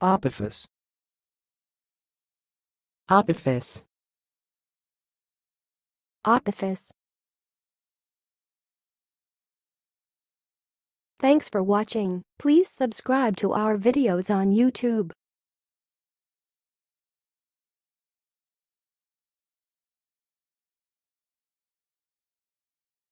Opifice. Opifice. Opifice. Thanks for watching. Please subscribe to our videos on YouTube.